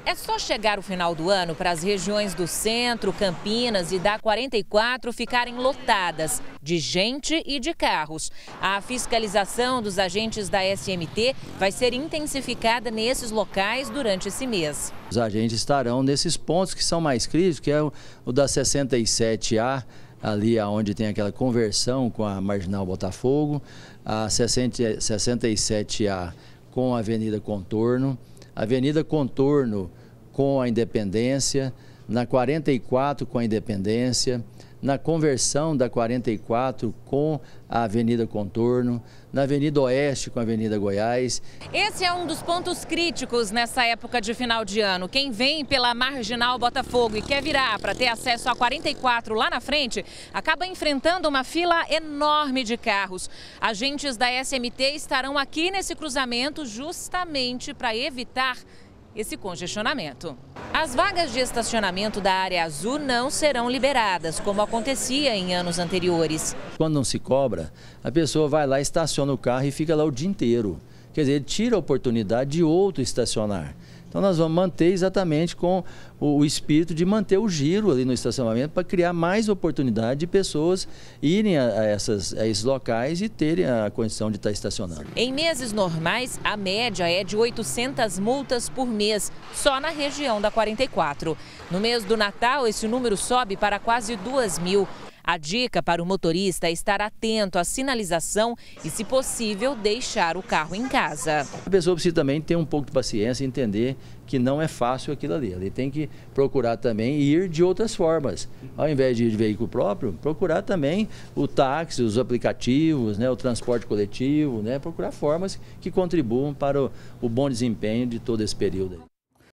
É só chegar o final do ano para as regiões do Centro, Campinas e da 44 ficarem lotadas de gente e de carros. A fiscalização dos agentes da SMT vai ser intensificada nesses locais durante esse mês. Os agentes estarão nesses pontos que são mais críticos, que é o da 67A, ali onde tem aquela conversão com a Marginal Botafogo, a 67A com a Avenida Contorno, Avenida Contorno com a Independência, na 44 com a Independência, na conversão da 44 com a Avenida Contorno, na Avenida Oeste com a Avenida Goiás. Esse é um dos pontos críticos nessa época de final de ano. Quem vem pela Marginal Botafogo e quer virar para ter acesso a 44 lá na frente, acaba enfrentando uma fila enorme de carros. Agentes da SMT estarão aqui nesse cruzamento justamente para evitar esse congestionamento. As vagas de estacionamento da área azul não serão liberadas, como acontecia em anos anteriores. Quando não se cobra, a pessoa vai lá, estaciona o carro e fica lá o dia inteiro. Quer dizer, ele tira a oportunidade de outro estacionar. Então nós vamos manter exatamente com o espírito de manter o giro ali no estacionamento para criar mais oportunidade de pessoas irem a esses locais e terem a condição de estar estacionando. Em meses normais, a média é de 800 multas por mês, só na região da 44. No mês do Natal, esse número sobe para quase 2.000. A dica para o motorista é estar atento à sinalização e, se possível, deixar o carro em casa. A pessoa precisa também ter um pouco de paciência e entender que não é fácil aquilo ali. Ele tem que procurar também ir de outras formas. Ao invés de ir de veículo próprio, procurar também o táxi, os aplicativos, o transporte coletivo, procurar formas que contribuam para o bom desempenho de todo esse período.